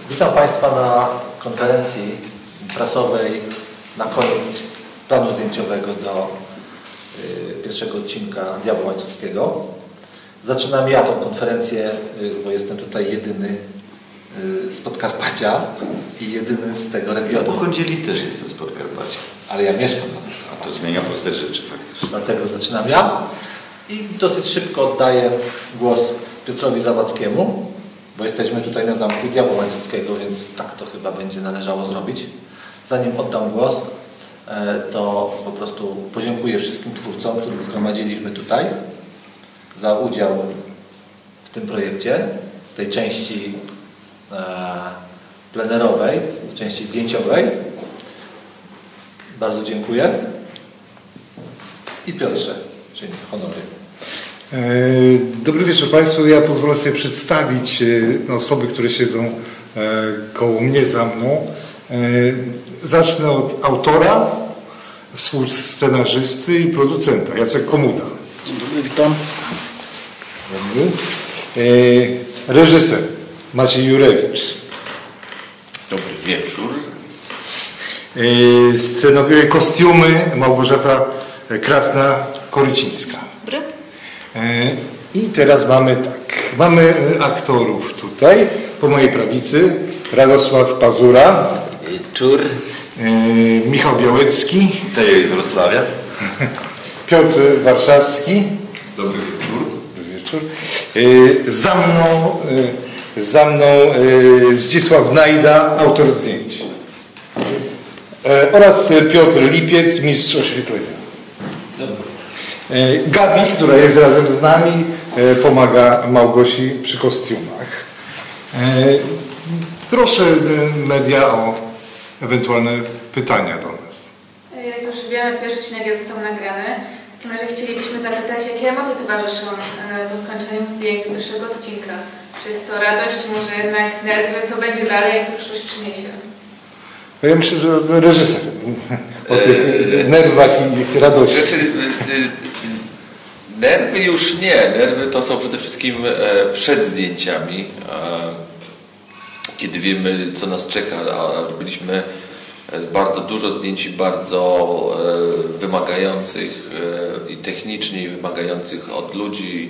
Witam Państwa na konferencji prasowej na koniec planu zdjęciowego do pierwszego odcinka Diabła Łańcuckiego. Zaczynam ja tą konferencję, bo jestem tutaj jedyny z Podkarpacia i jedyny z tego regionu. Po Kądzieli też jestem z Podkarpacia. Ale ja mieszkam. A to zmienia proste rzeczy faktycznie. Dlatego zaczynam ja i dosyć szybko oddaję głos Piotrowi Zawadzkiemu, bo jesteśmy tutaj na zamku Diabła Łańcuckiego, więc tak to chyba będzie należało zrobić. Zanim oddam głos, to po prostu podziękuję wszystkim twórcom, których zgromadziliśmy tutaj za udział w tym projekcie, w tej części plenerowej, w części zdjęciowej. Bardzo dziękuję. I Piotrze, czyli honory. Dobry wieczór Państwu. Ja pozwolę sobie przedstawić osoby, które siedzą koło mnie, za mną. Zacznę od autora, współscenarzysty i producenta, Jacek Komuda. Dzień dobry, witam. Dobry. Reżyser Maciej Jurewicz. Dobry wieczór. Scenowie, kostiumy Małgorzata Krasna-Korycińska. Dobry. I teraz mamy aktorów tutaj, po mojej prawicy Radosław Pazura, Wieczór. Michał Białecki, Tej z Wrocławia. Piotr Warszawski. Dobry wieczór. Dobry wieczór. Za mną Zdzisław Najda, autor zdjęć. Oraz Piotr Lipiec, mistrz oświetlenia. Gabi, która jest razem z nami, pomaga Małgosi przy kostiumach. Proszę media o ewentualne pytania do nas. Jak już wiemy, pierwszy odcinek został nagrany. W takim razie chcielibyśmy zapytać, jakie emocje towarzyszą po skończeniu zdjęć z pierwszego odcinka? Czy jest to radość, czy może jednak nerwy? Co będzie dalej, co przyszłość przyniesie? Ja myślę, że reżyser o tych nerwach i radości. Nerwy już nie. Nerwy to są przede wszystkim przed zdjęciami, kiedy wiemy, co nas czeka, a robiliśmy bardzo dużo zdjęć, bardzo wymagających i technicznie i wymagających od ludzi,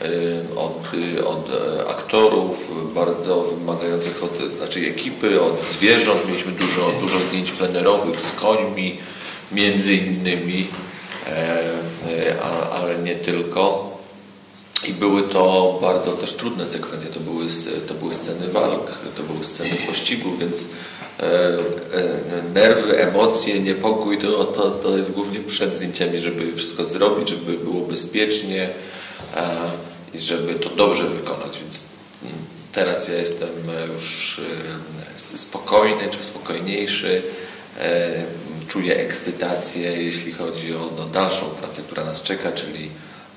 od aktorów, bardzo wymagających od ekipy, od zwierząt. Mieliśmy dużo zdjęć plenerowych z końmi między innymi, ale nie tylko. I były to bardzo też trudne sekwencje. To były sceny walk, to były sceny pościgów, więc nerwy, emocje, niepokój to jest głównie przed zdjęciami, żeby wszystko zrobić, żeby było bezpiecznie i żeby to dobrze wykonać. Więc teraz ja jestem już spokojny czy spokojniejszy. Czuję ekscytację, jeśli chodzi o dalszą pracę, która nas czeka, czyli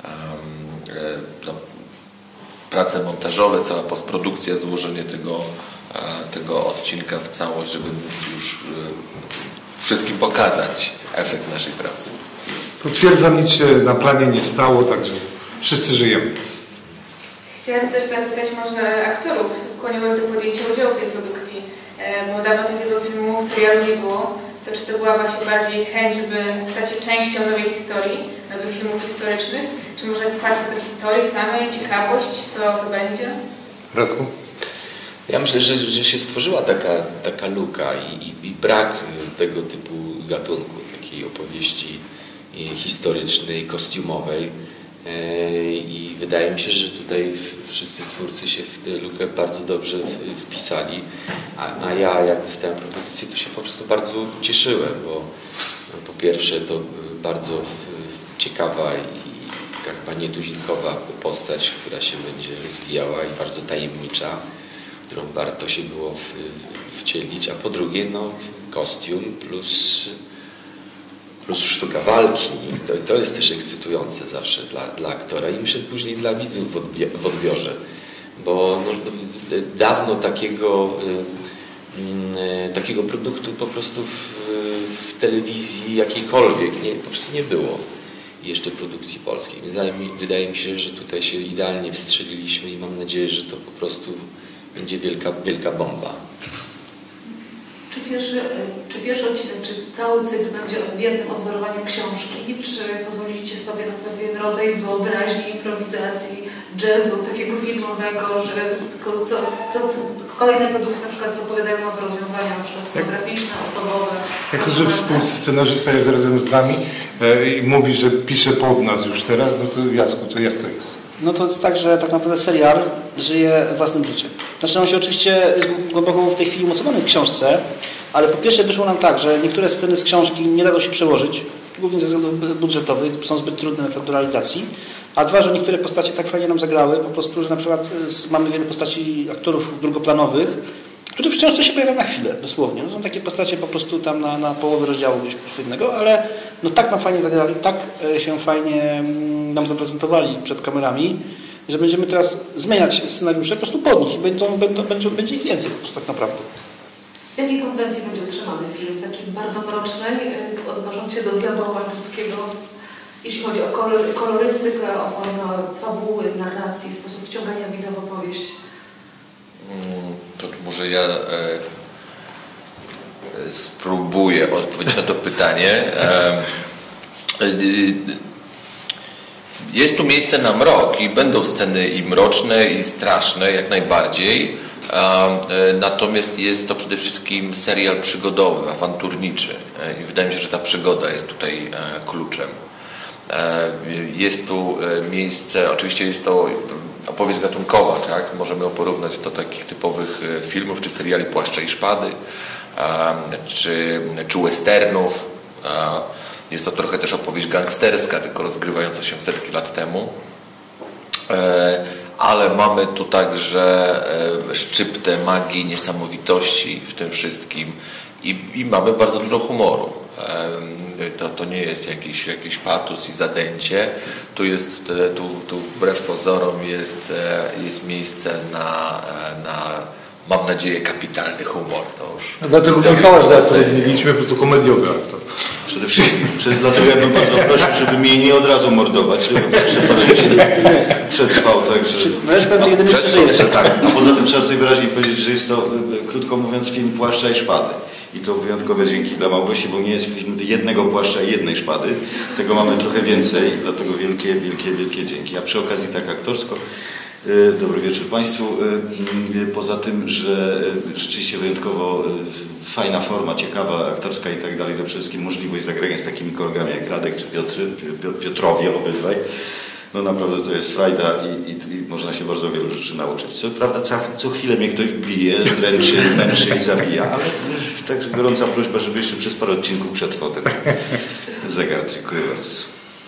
prace montażowe, cała postprodukcja, złożenie tego odcinka w całość, żeby już wszystkim pokazać efekt naszej pracy. Potwierdzam, nic się na planie nie stało, także wszyscy żyjemy. Chciałam też zapytać może aktorów, co skłoniło do podjęcia udziału w tej produkcji, bo dawno takiego filmu, serialu nie było. To czy to była właśnie bardziej chęć, żeby stać się częścią nowej historii, nowych filmów historycznych, czy może pasja do historii samej, ciekawość, co to będzie? Radku? Ja myślę, że się stworzyła taka luka i brak tego typu gatunku, takiej opowieści historycznej, kostiumowej. I wydaje mi się, że tutaj wszyscy twórcy się w tę lukę bardzo dobrze wpisali, a ja jak dostałem propozycję, to się po prostu bardzo cieszyłem, bo po pierwsze to bardzo ciekawa i chyba nietuzinkowa postać, która się będzie rozwijała i bardzo tajemnicza, którą warto się było wcielić, a po drugie kostium plus sztuka walki. To jest też ekscytujące zawsze dla aktora i myślę później dla widzów w odbiorze, bo dawno takiego produktu po prostu w telewizji jakiejkolwiek po prostu nie było. Jeszcze produkcji polskiej. Wydaje mi się, że tutaj się idealnie wstrzeliliśmy i mam nadzieję, że to po prostu będzie wielka bomba. Czy pierwszy odcinek, czy cały cykl będzie wiernym odwzorowaniem książki, czy pozwolicie sobie na pewien rodzaj wyobraźni, improwizacji, jazzu takiego filmowego, że tylko kolejne produkcje na przykład propowiadają nowe rozwiązania, na przykład scenograficzne, osobowe. Jako, że współscenarzysta jest razem z nami i mówi, że pisze pod nas już teraz, no to Jacku, to jak to jest? No to jest tak, że tak naprawdę serial żyje własnym życiem. Znaczy on się oczywiście jest głęboko w tej chwili umocowany w książce, ale po pierwsze wyszło nam tak, że niektóre sceny z książki nie dadzą się przełożyć, głównie ze względów budżetowych, są zbyt trudne do realizacji, a dwa, że niektóre postacie tak fajnie nam zagrały, po prostu, że na przykład mamy wiele postaci aktorów drugoplanowych, którzy w książce się pojawiają na chwilę, dosłownie. No, są takie postacie po prostu tam na połowę rozdziału gdzieś innego, ale no tak nam fajnie zagrali, tak się fajnie nam zaprezentowali przed kamerami, że będziemy teraz zmieniać scenariusze po prostu pod nich i będzie ich więcej po prostu tak naprawdę. W jakiej konwencji będzie utrzymany film? Takiej bardzo mrocznej, odnosząc się do Diabła Łańcuckiego, jeśli chodzi o kolorystykę, o formę fabuły, narracji, sposób wciągania widza w opowieść? To może ja spróbuję odpowiedzieć na to pytanie. Jest tu miejsce na mrok i będą sceny i mroczne, i straszne, jak najbardziej. Natomiast jest to przede wszystkim serial przygodowy, awanturniczy. I wydaje mi się, że ta przygoda jest tutaj kluczem. Jest tu miejsce, oczywiście jest to opowieść gatunkowa, tak? Możemy ją porównać do takich typowych filmów, czy seriali Płaszcza i Szpady, czy westernów. Jest to trochę też opowieść gangsterska, tylko rozgrywająca się setki lat temu. Ale mamy tu także szczyptę magii, niesamowitości w tym wszystkim i mamy bardzo dużo humoru. To nie jest jakiś patos i zadęcie. Tu wbrew pozorom jest miejsce na mam nadzieję, kapitalny humor. To już Dlatego Michała zatrudniliśmy, bo to komediowy aktor. Przede wszystkim. Dlatego ja bym bardzo prosił, żeby mnie nie od razu mordować, żeby jeszcze parę godzin przetrwał. Także... No jeszcze pewnie jedyny przeżyjesz. Tak. A poza tym trzeba sobie wyraźnie powiedzieć, że jest to, krótko mówiąc, film Płaszcza i Szpady. I to wyjątkowe dzięki dla Małgosi, bo nie jest film jednego płaszcza i jednej szpady. Tego mamy trochę więcej, dlatego wielkie dzięki. A przy okazji tak aktorsko, dobry wieczór Państwu. Poza tym, że rzeczywiście wyjątkowo fajna forma, ciekawa, aktorska i tak dalej, to przede wszystkim możliwość zagrania z takimi kolegami jak Radek czy Piotrowie obydwaj. No naprawdę to jest frajda i można się bardzo wielu rzeczy nauczyć. Co prawda co chwilę mnie ktoś bije, dręczy, męczy i zabija, ale także gorąca prośba, żeby jeszcze przez parę odcinków przetrwał ten zegar. Dziękuję bardzo.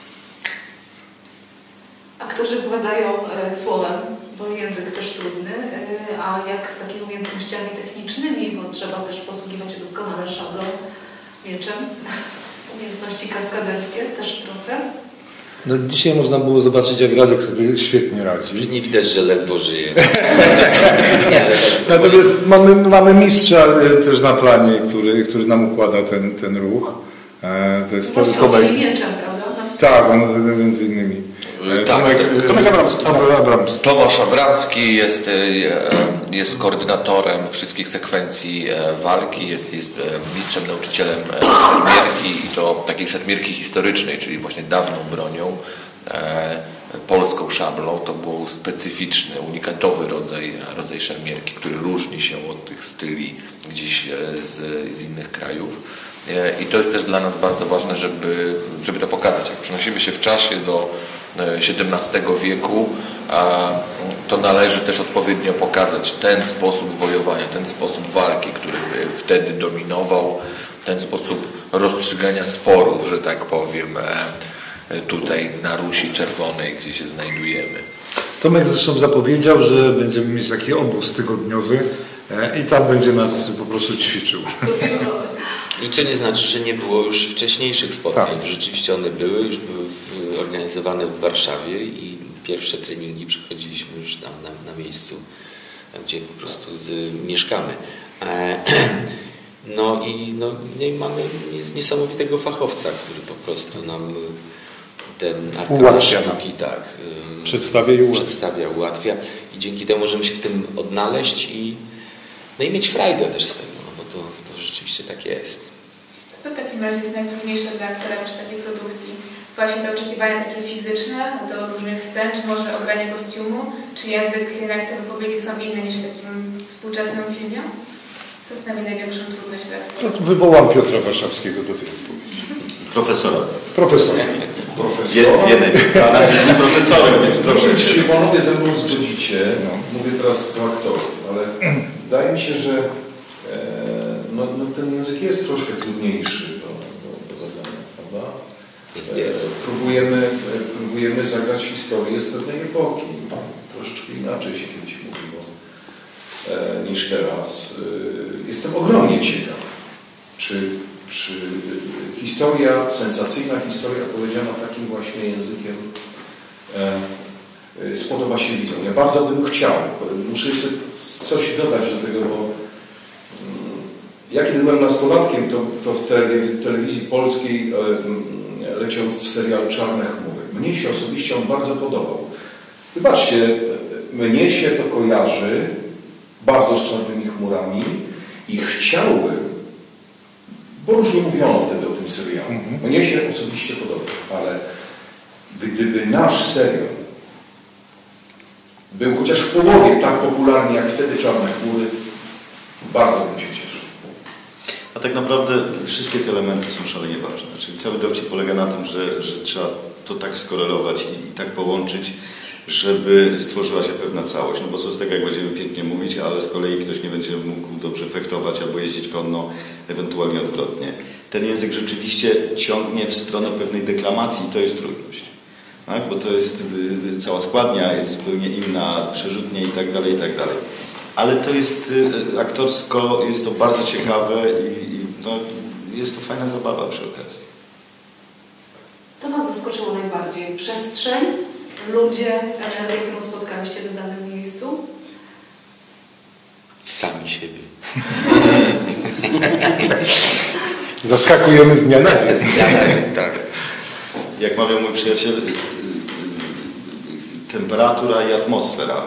Aktorzy władają słowem, bo język też trudny, a jak z takimi umiejętnościami technicznymi, bo trzeba też posługiwać się doskonale szablą, mieczem, umiejętności kaskaderskie też trochę. No, dzisiaj można było zobaczyć, jak Radek sobie świetnie radzi. Nie widać, że ledwo żyje. Natomiast mamy mistrza też na planie, który nam układa ten ruch. To jest Tomek mieczem, prawda? Tak, on między innymi. Tomek Abramski. Tomasz Abramski jest koordynatorem wszystkich sekwencji walki, jest mistrzem, nauczycielem szermierki i to takiej szermierki historycznej, czyli właśnie dawną bronią, polską szablą. To był specyficzny, unikatowy rodzaj szermierki, który różni się od tych styli gdzieś z innych krajów. I to jest też dla nas bardzo ważne, żeby to pokazać. Jak przenosimy się w czasie do XVII wieku, to należy też odpowiednio pokazać ten sposób wojowania, ten sposób walki, który wtedy dominował, ten sposób rozstrzygania sporów, że tak powiem, tutaj na Rusi Czerwonej, gdzie się znajdujemy. Tomek zresztą zapowiedział, że będziemy mieć taki obóz tygodniowy i tam będzie nas po prostu ćwiczył. I co nie znaczy, że nie było już wcześniejszych spotkań. Tak. Rzeczywiście one już były organizowane w Warszawie i pierwsze treningi przechodziliśmy już tam na miejscu, gdzie po prostu mieszkamy. No i mamy niesamowitego fachowca, który po prostu nam ten arkaż sztuki przedstawia, ułatwia i dzięki temu możemy się w tym odnaleźć i mieć frajdę też z tego, no bo to rzeczywiście tak jest. Co w takim razie jest najtrudniejsze dla aktora przy takiej produkcji? Właśnie te oczekiwania takie fizyczne do różnych scen, czy może ogranie kostiumu, czy język, jednak te wypowiedzi są inne niż w takim współczesnym filmie? Co stanowi największą trudność dla aktora? To wywołam Piotra Warszawskiego do tej odpowiedzi. Profesora. Profesora. A nas jest profesorem, więc proszę. Czy panowie ze mną zgodzicie, mówię teraz do aktorów, ale wydaje mi się, że ten język jest troszkę trudniejszy do zadania, prawda? Jest. Próbujemy zagrać historię z pewnej epoki. Troszeczkę inaczej się kiedyś mówiło niż teraz. Jestem ogromnie ciekaw, czy historia, sensacyjna historia powiedziana takim właśnie językiem spodoba się widzom. Ja bardzo bym chciał, muszę jeszcze coś dodać do tego, bo ja kiedy byłem nastolatkiem, to w telewizji polskiej leciał serial Czarne chmury. Mnie się osobiście on bardzo podobał. Wybaczcie, mnie się to kojarzy bardzo z Czarnymi chmurami i chciałbym, bo różnie mówiono wtedy o tym serialu. Mnie się osobiście podobał, ale gdyby nasz serial był chociaż w połowie tak popularny jak wtedy Czarne chmury, bardzo bym się cieszył. A tak naprawdę wszystkie te elementy są szalenie ważne. Czyli cały dowcip polega na tym, że trzeba to tak skorelować i tak połączyć, żeby stworzyła się pewna całość. No bo co z tego, jak będziemy pięknie mówić, ale z kolei ktoś nie będzie mógł dobrze fechtować albo jeździć konno, ewentualnie odwrotnie. Ten język rzeczywiście ciągnie w stronę pewnej deklamacji i to jest trudność. Tak? Bo to jest, cała składnia jest zupełnie inna, przerzutnie i tak dalej, i tak dalej. Ale to jest aktorsko, jest to bardzo ciekawe i jest to fajna zabawa przy okazji. Co Was zaskoczyło najbardziej? Przestrzeń, ludzie, którą spotkaliście w danym miejscu? Sami siebie. Zaskakujemy z dnia na dzień. Tak. Jak mawiał mój przyjaciel, temperatura i atmosfera.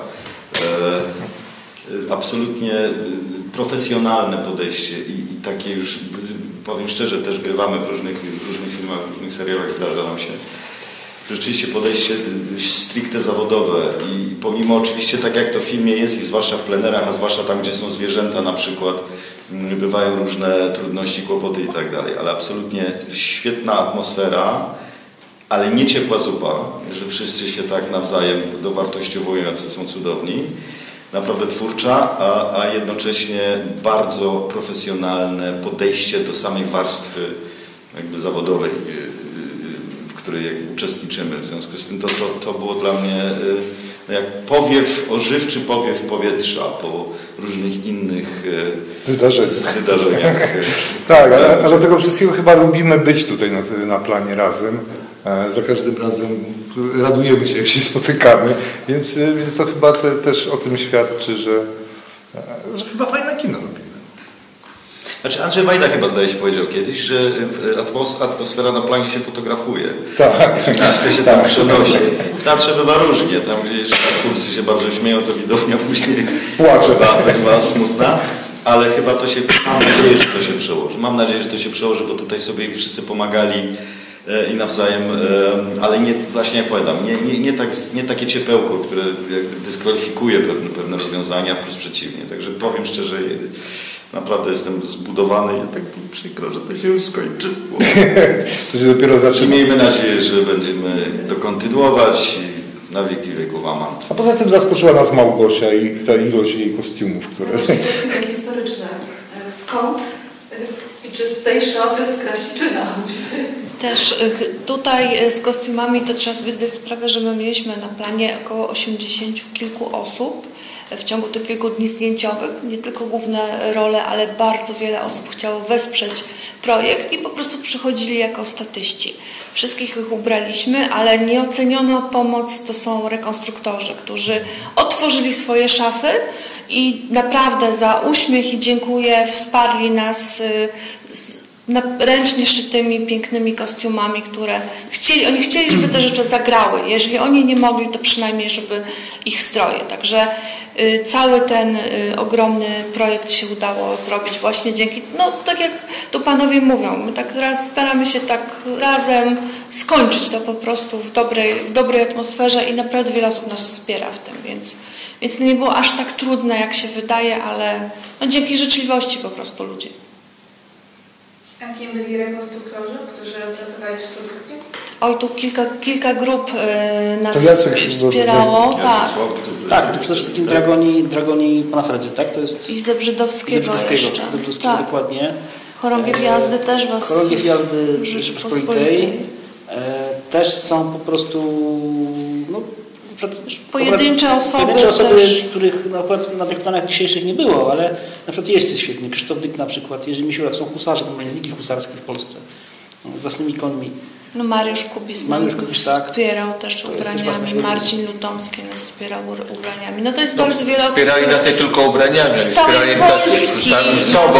Absolutnie profesjonalne podejście i takie już, powiem szczerze, też grywamy w różnych filmach, w różnych serialach, zdarza nam się. Rzeczywiście podejście stricte zawodowe i pomimo oczywiście tak jak to w filmie jest i zwłaszcza w plenerach, a zwłaszcza tam, gdzie są zwierzęta na przykład, bywają różne trudności, kłopoty i tak dalej, ale absolutnie świetna atmosfera, ale nie ciepła zupa, że wszyscy się tak nawzajem dowartościowują, jacy są cudowni. Naprawdę twórcza, a jednocześnie bardzo profesjonalne podejście do samej warstwy jakby zawodowej, w której uczestniczymy. W związku z tym to było dla mnie jak powiew, ożywczy powiew powietrza po różnych innych wydarzeniach. Tak, a do tego wszystkiego chyba lubimy być tutaj na planie razem. Za każdym razem radujemy się, jak się spotykamy, więc to chyba też o tym świadczy, że chyba fajne kino robimy. Znaczy Andrzej Wajda chyba zdaje się powiedział kiedyś, że atmosfera na planie się fotografuje. Tak. Gdzieś to się tam przenosi. W teatrze bywa różnie, tam gdzieś twórcy się bardzo śmieją, to widownia później płacze. Bywa smutna. Ale chyba to się, mam nadzieję, że to się przełoży. Mam nadzieję, że to się przełoży, bo tutaj sobie wszyscy pomagali i nawzajem, ale nie, właśnie jak powiadam, nie takie ciepełko, które jakby dyskwalifikuje pewne rozwiązania, plus przeciwnie. Także powiem szczerze, naprawdę jestem zbudowany i tak mi przykro, że to się już skończyło. To się dopiero zaczyna. I miejmy nadzieję, że będziemy to kontynuować na wieki wieków. Amen. A poza tym zaskoczyła nas Małgosia i ta ilość jej kostiumów, które... Historyczne. Skąd i czy z tej szafy z Krasiczyna choćby? Też tutaj z kostiumami to trzeba sobie zdać sprawę, że my mieliśmy na planie około 80 kilku osób w ciągu tych kilku dni zdjęciowych. Nie tylko główne role, ale bardzo wiele osób chciało wesprzeć projekt i po prostu przychodzili jako statyści. Wszystkich ich ubraliśmy, ale nieocenioną pomoc to są rekonstruktorzy, którzy otworzyli swoje szafy i naprawdę za uśmiech i dziękuję wsparli nas ręcznie szytymi, pięknymi kostiumami, które oni chcieli, żeby te rzeczy zagrały. Jeżeli oni nie mogli, to przynajmniej, żeby ich stroje. Także cały ten ogromny projekt się udało zrobić właśnie dzięki, no tak jak tu panowie mówią, my tak raz staramy się tak razem skończyć to po prostu w dobrej atmosferze i naprawdę wiele osób nas wspiera w tym, więc nie było aż tak trudne, jak się wydaje, ale no, dzięki życzliwości po prostu ludzi. A kim byli rekonstruktorzy, którzy pracowali przy produkcji? Oj, tu kilka grup nas wspierało. Tak, to przede wszystkim Dragoni pana Fredy, tak? To jest i Zebrzydowskiego jeszcze. Zebrzydowskiego, tak. Dokładnie. Chorągiew Jazdy też was. Chorągiew Jazdy Rzeczypospolitej. Też są po prostu pojedyncze osoby, których no, akurat na tych planach dzisiejszych nie było, ale na przykład jeźdźcy świetnie. Krzysztof Dyk na przykład, Jerzy Misiura, to są husarze, normalnie z ligi husarskiej w Polsce, z własnymi końmi. No Mariusz Kubis wspierał też ubraniami, Marcin Lutomski nas wspierał ubraniami. No to jest bardzo wiele osób. Wspierali nas nie tylko ubraniami, wspierali też sami sobą.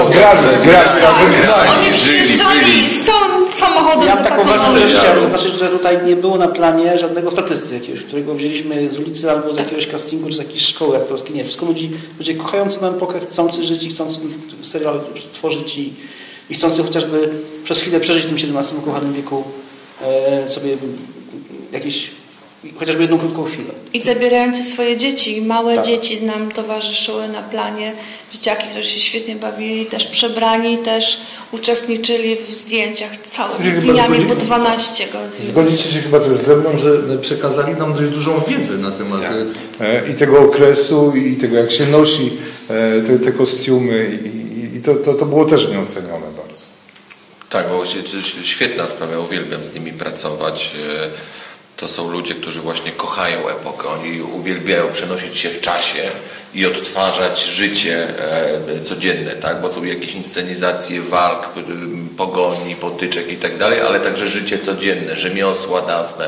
Oni przyjeżdżali, są samochodem ja taką ważną rzecz chciałem zaznaczyć, że tutaj nie było na planie żadnego statysty jakiegoś, którego wzięliśmy z ulicy albo z jakiegoś castingu, czy z jakiejś szkoły aktorskiej. Nie, wszystko ludzie kochający na epokę, chcący żyć i chcący serial tworzyć i chcący chociażby przez chwilę przeżyć w tym XVII kochanym wieku sobie jakieś, chociażby jedną krótką chwilę. I zabierający swoje dzieci, małe dzieci nam towarzyszyły na planie, dzieciaki, którzy się świetnie bawili, też przebrani, też uczestniczyli w zdjęciach całymi dniami po 12 godzin. Zgodzicie się chyba też ze mną, że przekazali nam dość dużą wiedzę na temat i tego okresu, i tego, jak się nosi te kostiumy i to było też nieocenione bardzo. Tak, bo świetna sprawa, uwielbiam z nimi pracować. To są ludzie, którzy właśnie kochają epokę. Oni uwielbiają przenosić się w czasie i odtwarzać życie codzienne, tak? Bo są jakieś inscenizacje walk, pogoni, potyczek i tak dalej, ale także życie codzienne, rzemiosła dawne.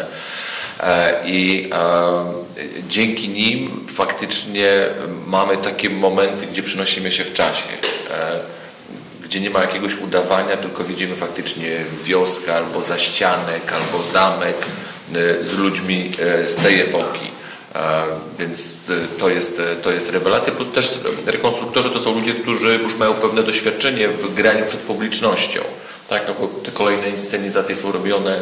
I dzięki nim faktycznie mamy takie momenty, gdzie przenosimy się w czasie. Gdzie nie ma jakiegoś udawania, tylko widzimy faktycznie wioskę, albo zaścianek, albo zamek z ludźmi z tej epoki. Więc to jest rewelacja. Plus też rekonstruktorzy to są ludzie, którzy już mają pewne doświadczenie w graniu przed publicznością. Tak, no bo te kolejne inscenizacje są robione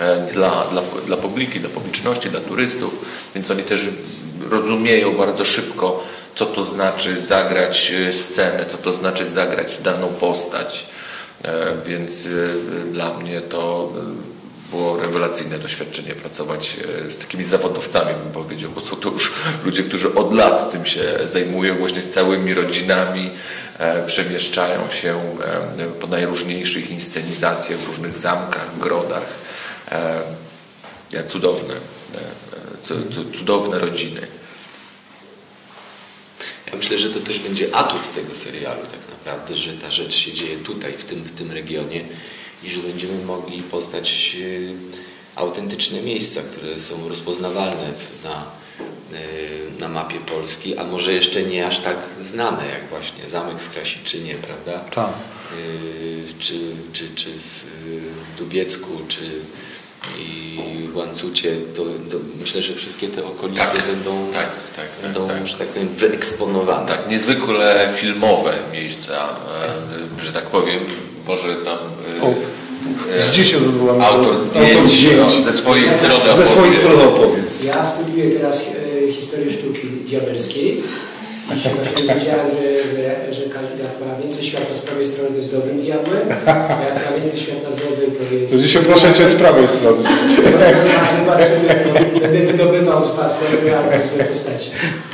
dla publiki, dla publiczności, dla turystów, więc oni też rozumieją bardzo szybko, co to znaczy zagrać scenę, co to znaczy zagrać daną postać. Więc dla mnie to było rewelacyjne doświadczenie pracować z takimi zawodowcami, bym powiedział, bo są to już ludzie, którzy od lat tym się zajmują, właśnie z całymi rodzinami, przemieszczają się po najróżniejszych inscenizacjach w różnych zamkach, grodach. Cudowne rodziny. Ja myślę, że to też będzie atut tego serialu tak naprawdę, że ta rzecz się dzieje tutaj, w tym regionie i że będziemy mogli poznać autentyczne miejsca, które są rozpoznawalne na mapie Polski, a może jeszcze nie aż tak znane, jak właśnie zamek w Krasiczynie, prawda? Tak. Czy w Dubiecku, czy i Łańcucie, to myślę, że wszystkie te okolice będą że tak powiem, wyeksponowane. Tak, niezwykle filmowe miejsca, że tak powiem, może tam autor zdjęć ze swojej strony opowiedz. Ja studiuję teraz historię sztuki diabelskiej i się właśnie wiedziałem, że jak ma więcej światła z prawej strony, to jest dobrym diabłem, a jak ma więcej światła z lewej, to jest... To dzisiaj proszę Cię z prawej strony. Zobaczymy, będę wydobywał z Was realne swoje postaci.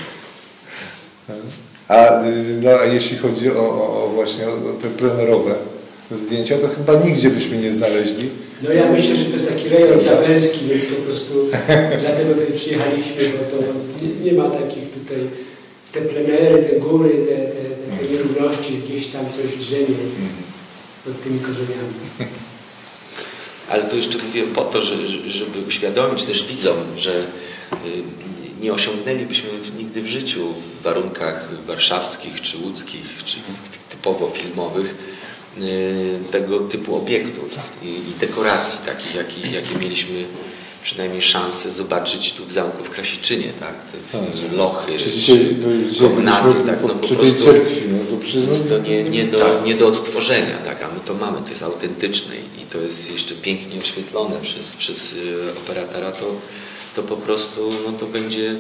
A jeśli chodzi o właśnie o te plenerowe zdjęcia, to chyba nigdzie byśmy nie znaleźli. No ja myślę, że to jest taki rejon diabelski, więc po prostu dlatego tutaj przyjechaliśmy, bo to nie ma takich tutaj, te plenery, te góry, te nierówności, gdzieś tam coś drzemie pod tymi korzeniami. Ale to jeszcze mówię po to, żeby uświadomić też widzom, że nie osiągnęlibyśmy nigdy w życiu w warunkach warszawskich, czy łódzkich, czy typowo filmowych tego typu obiektów i dekoracji takich, jakie mieliśmy przynajmniej szansę zobaczyć tu w zamku w Krasiczynie, tak? Te lochy, komnaty, tak? No po prostu jest to nie do odtworzenia, tak? A my to mamy, to jest autentyczne i to jest jeszcze pięknie oświetlone przez operatora, to po prostu to będzie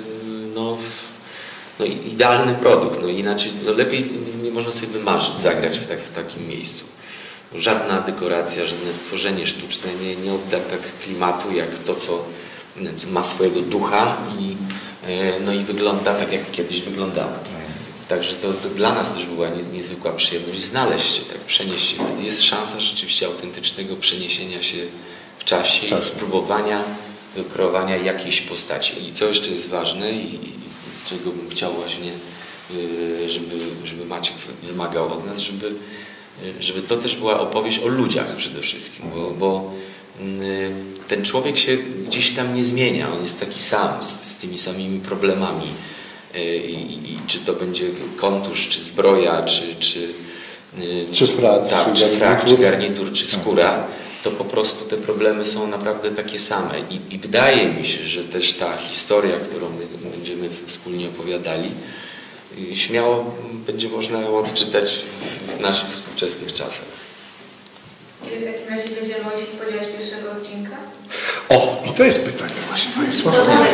idealny produkt, inaczej lepiej nie można sobie wymarzyć zagrać w takim miejscu. Żadna dekoracja, żadne stworzenie sztuczne nie odda tak klimatu jak to, co ma swojego ducha i wygląda tak, jak kiedyś wyglądało. Także to dla nas też była niezwykła przyjemność znaleźć się, tak, przenieść się. Wtedy jest szansa rzeczywiście autentycznego przeniesienia się w czasie i spróbowania wykreowania jakiejś postaci. I co jeszcze jest ważne i czego bym chciał właśnie, żeby Maciek wymagał od nas, żeby to też była opowieść o ludziach przede wszystkim, bo ten człowiek się gdzieś tam nie zmienia, on jest taki sam, z tymi samymi problemami i czy to będzie kontusz, czy zbroja, czy frak, czy garnitur, czy skóra, to po prostu te problemy są naprawdę takie same i wydaje mi się, że też ta historia, którą my będziemy wspólnie opowiadali, śmiało będzie można ją odczytać w naszych współczesnych czasach. Kiedy w takim razie będziemy mogli się spodziewać pierwszego odcinka? O, i to jest pytanie właśnie Państwa.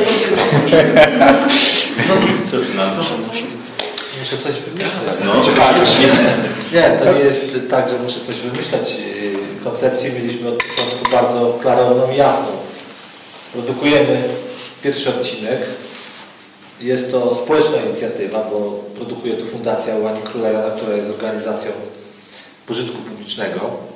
Muszę coś wymyśleć. Nie, to nie jest tak, że muszę coś wymyślać. Koncepcję mieliśmy od początku bardzo klarowną i jasną. Produkujemy pierwszy odcinek. Jest to społeczna inicjatywa, bo produkuje to Fundacja Łani Króla Jana, która jest organizacją pożytku publicznego.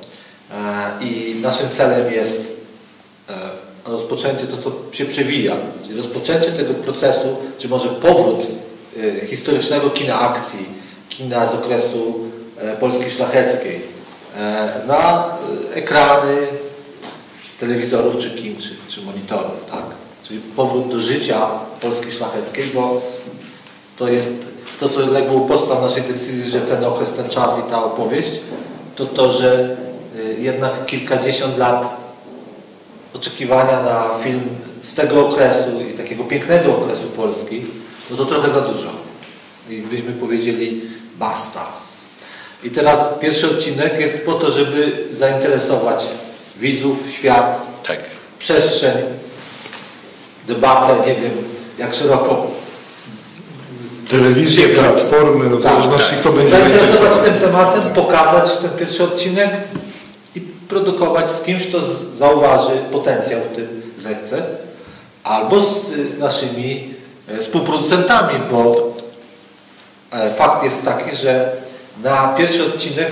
I naszym celem jest rozpoczęcie to, co się przewija, czyli rozpoczęcie tego procesu, czy może powrót historycznego kina akcji, kina z okresu Polski szlacheckiej na ekrany telewizorów, czy kin, czy monitorów, tak? Czyli powrót do życia Polski szlacheckiej, bo to jest to, co legło u podstaw naszej decyzji, że ten okres, ten czas i ta opowieść, to, że jednak kilkadziesiąt lat oczekiwania na film z tego okresu i takiego pięknego okresu Polski, to trochę za dużo. I byśmy powiedzieli basta. I teraz pierwszy odcinek jest po to, żeby zainteresować widzów, świat, przestrzeń, debatę, nie wiem jak szeroko. Telewizję, platformy, w zależności kto będzie zainteresować tym tematem, pokazać ten pierwszy odcinek i produkować z kimś, kto zauważy potencjał w tym, zechce, albo z naszymi współproducentami, bo fakt jest taki, że na pierwszy odcinek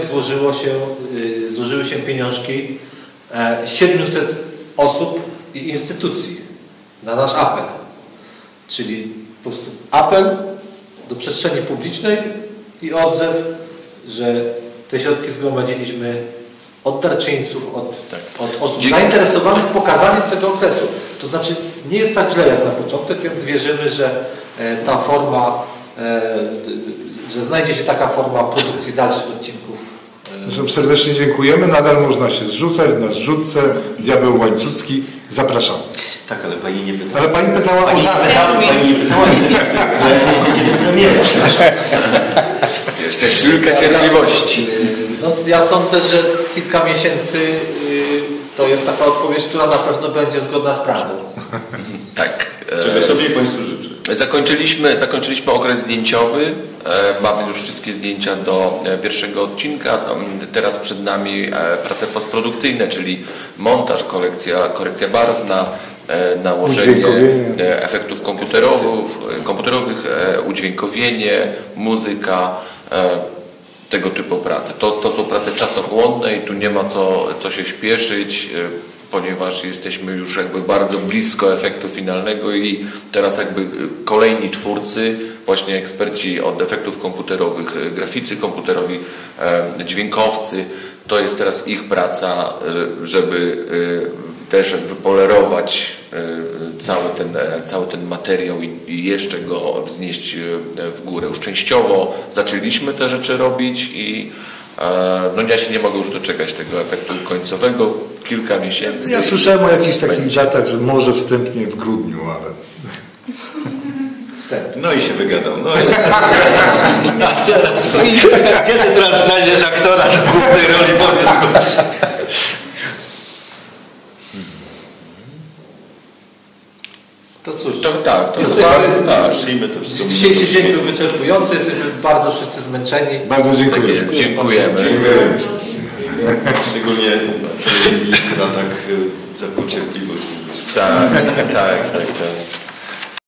złożyły się pieniążki 700 osób i instytucji na nasz apel. Czyli po prostu apel do przestrzeni publicznej i odzew, że te środki zgromadziliśmy od darczyńców, od osób zainteresowanych pokazaniem tego okresu. To znaczy nie jest tak źle jak na początek, więc wierzymy, że ta forma, że znajdzie się taka forma produkcji dalszych odcinków. Serdecznie dziękujemy. Nadal można się zrzucać na zrzutce Diabeł Łańcucki. Zapraszam. Tak, ale Pani nie pytała. Ale Pani pytała o Pani nie pytała, kiedy premiera. Jeszcze chwilkę cierpliwości. No, ja sądzę, że kilka miesięcy to jest taka odpowiedź, która na pewno będzie zgodna z prawdą. Tak. Czego sobie Państwu życzę. Zakończyliśmy okres zdjęciowy. Mamy już wszystkie zdjęcia do pierwszego odcinka. Teraz przed nami prace postprodukcyjne, czyli montaż, korekcja barwna, nałożenie efektów komputerowych, udźwiękowienie, muzyka, tego typu prace. To są prace czasochłonne i tu nie ma co się śpieszyć, ponieważ jesteśmy już jakby bardzo blisko efektu finalnego i teraz jakby kolejni twórcy, właśnie eksperci od efektów komputerowych, graficy komputerowi, dźwiękowcy, to jest teraz ich praca, żeby też wypolerować cały ten materiał i jeszcze go wznieść w górę. Już częściowo zaczęliśmy te rzeczy robić i No ja się nie mogę już doczekać tego efektu końcowego. Kilka miesięcy. Ja słyszałem o jakichś takich datach, że może wstępnie w grudniu, ale... No i się wygadał. No i gdzie ty teraz znajdziesz aktora do głównej roli? Powiedz. To cóż, tak. Przyjmy to wszystko. Dzisiejszy dzień był wyczerpujący, jesteśmy bardzo wszyscy zmęczeni. Bardzo dziękuję. Tak jest, dziękujemy. Szczególnie za taką cierpliwość. Tak.